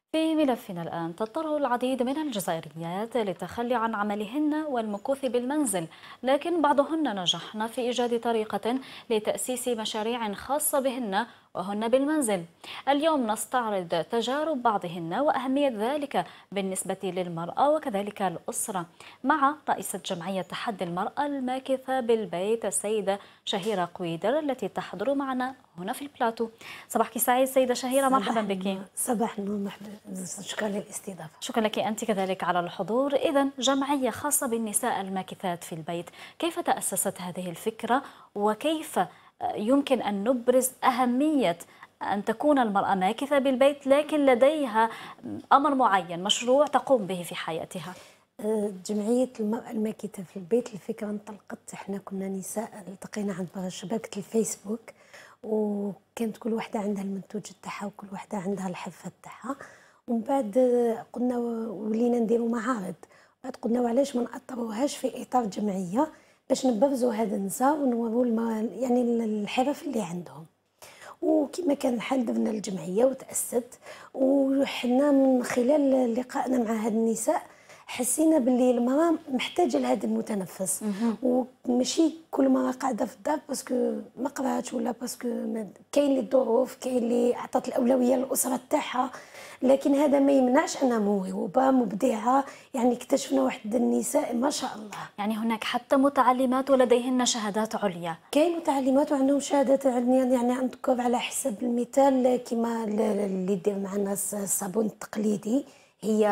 في ملفنا الآن تضطر العديد من الجزائريات للتخلي عن عملهن والمكوث بالمنزل، لكن بعضهن نجحن في إيجاد طريقة لتأسيس مشاريع خاصة بهن وهن بالمنزل. اليوم نستعرض تجارب بعضهن وأهمية ذلك بالنسبة للمرأة وكذلك الأسرة مع رئيسة جمعية تحدي المرأة الماكثة بالبيت السيدة شهيرة قويدر التي تحضر معنا هنا في البلاتو. صباحك سعيد سيدة شهيرة، مرحبا بك. صباح النور، مرحبا. شكرا للاستضافة. شكرا لك أنت كذلك على الحضور. إذا جمعية خاصة بالنساء الماكثات في البيت، كيف تأسست هذه الفكرة وكيف يمكن أن نبرز أهمية أن تكون المرأة ماكثة بالبيت لكن لديها أمر معين، مشروع تقوم به في حياتها؟ جمعية المرأة الماكثة في البيت، الفكرة انطلقت، احنا كنا نساء التقينا عن شبكة الفيسبوك، وكانت كل واحدة عندها المنتوج تاعها وكل واحدة عندها الحرفة تاعها. ومن بعد قلنا ولينا نديروا معارض، بعد قلنا وعلاش ما نأطروهاش في إطار جمعية باش نبرزوا هذا النساء ونوروا يعني الحرف اللي عندهم. وكما كان الحال درنا الجمعية وتأسست، وحنا من خلال لقائنا مع هاد النساء حسينا باللي المراه محتاجه لهذا المتنفس، وماشي كل مرة قاعده في الدار باسكو ما قراتش ولا باسكو كاين اللي الظروف، كاين اللي عطات الاولويه للاسره تاعها، لكن هذا ما يمنعش انها موهوبه مبدعه. يعني اكتشفنا واحد النساء ما شاء الله، يعني هناك حتى متعلمات ولديهن شهادات عليا. كاين متعلمات وعندهم شهادات علميه. يعني نذكر على حسب المثال كما اللي دير معنا الصابون التقليدي، هي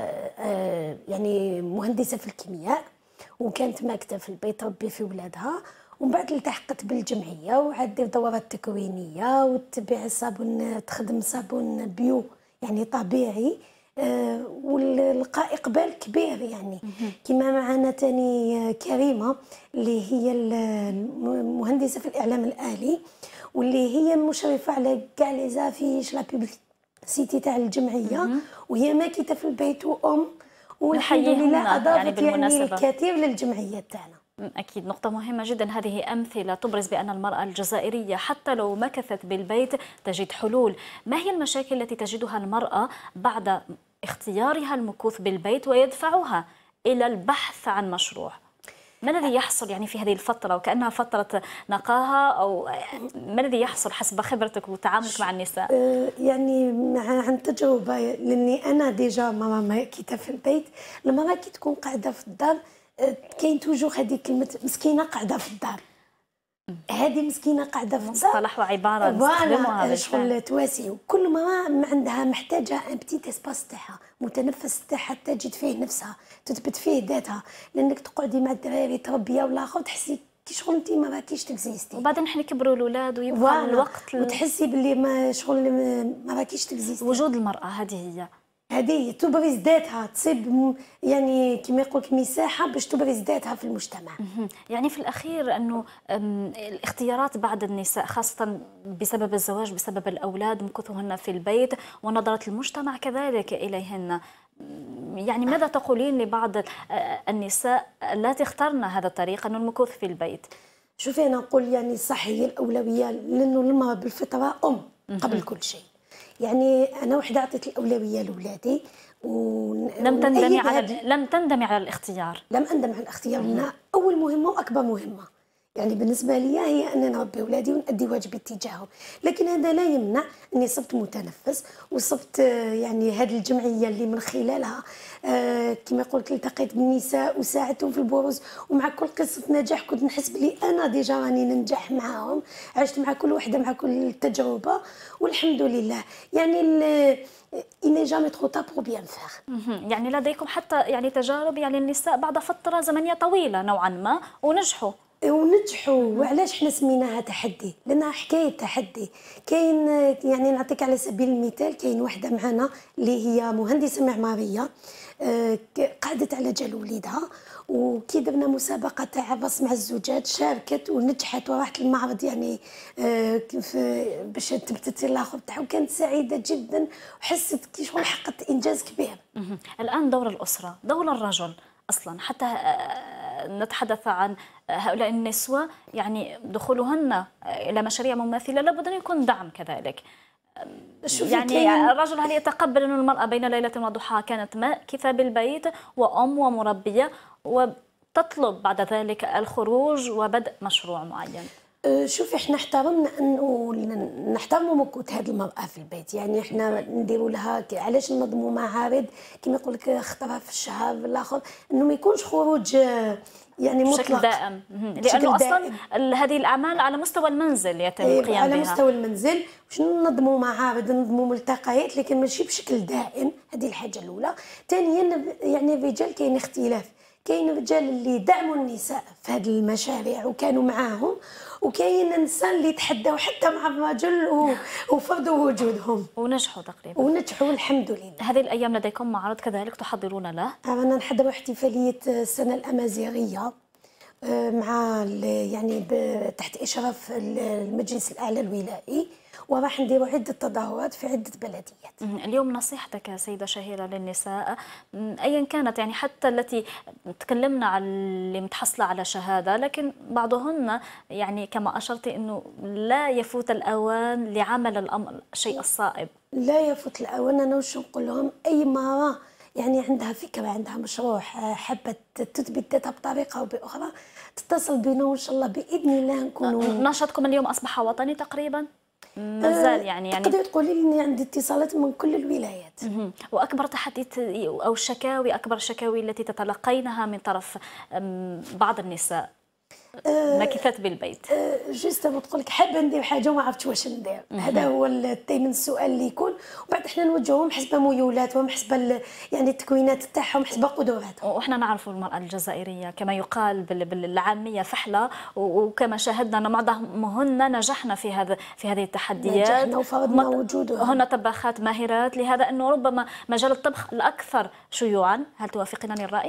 يعني مهندسة في الكيمياء وكانت ماكثة في البيت تربي في ولادها، ومن بعد التحقت بالجمعية وعاد دير دورات تكوينية وتبيع الصابون، تخدم صابون بيو يعني طبيعي، ولقى إقبال كبير. يعني كما معنا تاني كريمة اللي هي المهندسة في الإعلام الآلي، واللي هي مشرفة على كاع لي زافيش لا سيتي تاع الجمعيه، وهي ماكثه في البيت وام، والحمد لله اضافت يعني الكثير للجمعيه تاعنا. أكيد نقطة مهمة جدا. هذه أمثلة تبرز بأن المرأة الجزائرية حتى لو مكثت بالبيت تجد حلول. ما هي المشاكل التي تجدها المرأة بعد اختيارها المكوث بالبيت ويدفعها إلى البحث عن مشروع؟ ما الذي يحصل يعني في هذه الفترة وكأنها فترة نقاهة، أو ما الذي يحصل حسب خبرتك وتعاملك مع النساء؟ يعني عن تجربة، لأني أنا ديجا ماما ماكثة في البيت. المرأة كي تكون قاعدة في الدار كاين توجور هذه كلمة مسكينة قاعدة في الدار، هذه مسكينه قاعده في الدار، مصطلح وعباره نستخدموها بالفعل. شغل تواسي، وكل ما عندها محتاجه ان بتيت اسباس تاعها، متنفس تاعها تجد فيه نفسها، تثبت فيه ذاتها. لانك تقعدي مع الدراري تربيه ولا اخر تحسي كي شغل انت ما راكيش تكزيستي، وبعدين حنا كبروا الاولاد ويبقى الوقت وتحسي باللي ما شغل ما راكيش تكزيستي. وجود المراه هذه تبرز ذاتها، تصيب يعني كما يقول لك مساحه باش تبرز ذاتها في المجتمع. يعني في الاخير انه الاختيارات بعض النساء خاصه بسبب الزواج، بسبب الاولاد، مكثهن في البيت ونظره المجتمع كذلك اليهن، يعني ماذا تقولين لبعض النساء التي اخترن هذا الطريق انه المكوث في البيت؟ شوفي انا نقول يعني صح، هي الاولويه، لانه المراه بالفطره قبل كل شيء. يعني انا وحده عطيت الاولويه لاولادي لم تندمي على الاختيار. لم اندم على الاختيار، لأنها اول مهمه واكبر مهمه. يعني بالنسبه لي هي ان نربي اولادي ونادي واجبي تجاههم، لكن هذا لا يمنع اني صبت متنفس وصبت يعني هذه الجمعيه اللي من خلالها كما قلت التقيت بالنساء وساعدتهم في البروز، ومع كل قصه نجاح كنت نحس بلي انا ديجا راني ننجح معاهم، عشت مع كل وحده مع كل تجربه والحمد لله. يعني il n'est jamais trop tard pour bien faire. يعني لديكم حتى يعني تجارب، يعني النساء بعد فتره زمنيه طويله نوعا ما ونجحوا. وعلاش حنا سميناها تحدي؟ لانها حكايه تحدي. كاين يعني نعطيك على سبيل المثال، كاين وحده معنا اللي هي مهندسه معماريه، قعدت على جال وليدها، وكي درنا مسابقه تاع رسم الزجاج شاركت ونجحت وراحت المعرض، يعني باش تثبتت الاخر تاعها، وكانت سعيده جدا وحست كي شغل حققت انجاز كبير. الان دور الاسره، دور الرجل اصلا، حتى نتحدث عن هؤلاء النسوة، يعني دخولهن إلى مشاريع مماثلة لابد أن يكون دعم كذلك. يعني الرجل هل يتقبل أن المرأة بين ليلة وضحاها كانت ماكثة بالبيت وأم ومربية وتطلب بعد ذلك الخروج وبدء مشروع معين؟ شوفي، احنا احترمنا انه نحترموا مكوث هذه المراه في البيت، يعني احنا نديروا لها علاش ننظموا معارض كما يقول لك خطره في الشهر الاخر، انه ما يكونش خروج يعني مطلق بشكل دائم، لانه اصلا هذه الاعمال على مستوى المنزل يتم القيام بها. على مستوى المنزل باش ننظموا معارض، ننظموا ملتقيات، لكن ماشي بشكل دائم. هذه الحاجه الاولى. ثانيا يعني الرجال كاين اختلاف، كاين رجال اللي دعموا النساء في هذه المشاريع وكانوا معاهم، وكاين نساء اللي تحدوا حتى مع الرجل وفرضوا وجودهم ونجحوا تقريبا. ونجحوا الحمد لله. هذه الايام لديكم معرض كذلك تحضرون له؟ رانا نحضروا احتفاليه السنه الامازيغيه مع يعني تحت اشراف المجلس الاعلى الولائي، وراح نديروا عده تظاهرات في عده بلديات. اليوم نصيحتك سيده شهيره للنساء ايا كانت، يعني حتى التي تكلمنا على اللي متحصله على شهاده، لكن بعضهن يعني كما اشرتي انه لا يفوت الاوان لعمل الامر الشيء الصائب. لا يفوت الاوان. انا واش نقول لهم؟ اي مراه يعني عندها فكره، عندها مشروع، حابه تثبت ذاتها بطريقه او باخرى، تتصل بنا وان شاء الله باذن الله نكونوا. نشاطكم اليوم اصبح وطني تقريبا؟ مازال يعني تقدري تقولي لي اني عندي اتصالات من كل الولايات. واكبر تحدي او الشكاوي، اكبر الشكاوي التي تتلقينها من طرف بعض النساء ماكثات بالبيت؟ جوست تقول لك حابه ندير حاجه وما عرفتش واش ندير. هذا هو دائما السؤال اللي يكون، وبعد احنا نوجههم حسب ميولاتهم، حسب يعني التكوينات تاعهم، حسب قدراتهم. واحنا نعرف المراه الجزائريه كما يقال بالعاميه فحله، وكما شاهدنا ان معظمهن نجحنا في هذه التحديات، نجحنا وفرضنا وجودهن. هن طباخات ماهرات، لهذا انه ربما مجال الطبخ الاكثر شيوعا. هل توافقينني الراي؟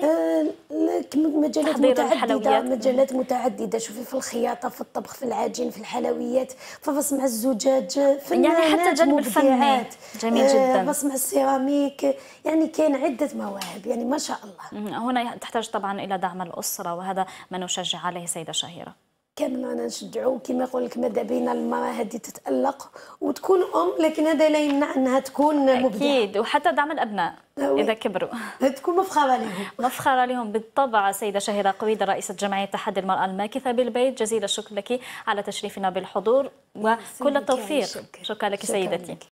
مجالات متعدده، مجالات متعدده. شوفي، في الخياطه، في الطبخ، في العجين، في الحلويات، في رسم الزجاج، يعني حتى الجانب الفني جميل جدا، رسم السيراميك، يعني كاين عده مواهب، يعني ما شاء الله. هنا تحتاج طبعا الى دعم الاسره، وهذا ما نشجع عليه سيده شهيره. كامل انا نشجعوا، كما يقول لك ماذا بينا المراه هذه تتالق وتكون لكن هذا لا يمنع انها تكون مبدعه. اكيد، وحتى دعم الابناء اذا كبروا تكون مفخره لهم. مفخره لهم بالطبع. سيده شهيره قويده، رئيسه جمعيه تحدي المراه الماكثه بالبيت، جزيل الشكر لك على تشريفنا بالحضور وكل التوفيق. شكرا لك سيدتي.